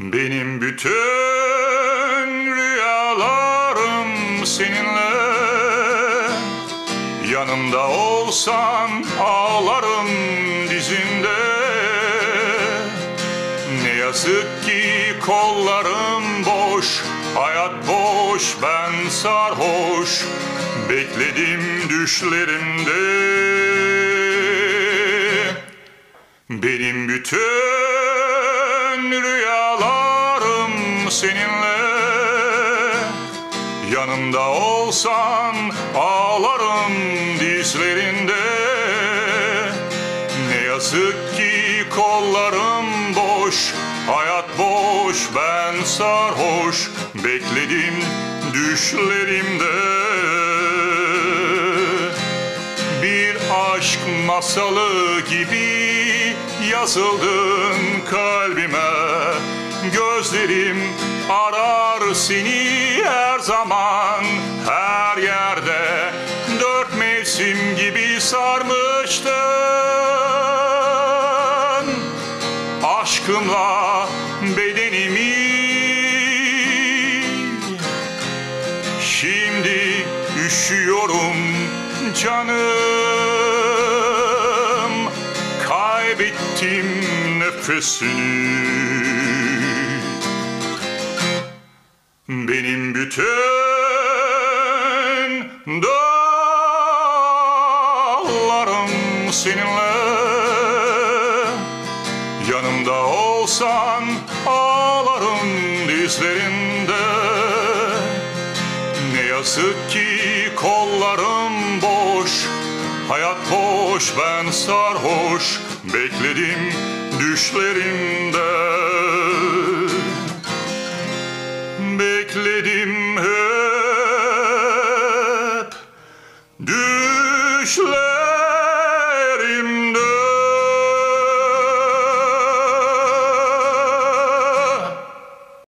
Benim bütün rüyalarım seninle. Yanımda olsan ağlarım dizinde. Ne yazık ki kollarım boş, hayat boş, ben sarhoş. Bekledim düşlerimde. Benim bütün rüyalarım seninle. Yanımda olsan ağlarım dizlerinde. Ne yazık ki kollarım boş, hayat boş, ben sarhoş. Bekledim düşlerimde. Bir aşk masalı gibi yazıldın kalbime. Gözlerim arar seni her zaman, her yerde. Dört mevsim gibi sarmıştın aşkımla bedenimi. Şimdi üşüyorum canım, kaybettim nefesini. Benim bütün dağlarım seninle. Yanımda olsan ağlarım dizlerinde. Ne yazık ki kollarım boş, hayat boş, ben sarhoş. Bekledim düşlerimde. Bekledim hep düşlerimde.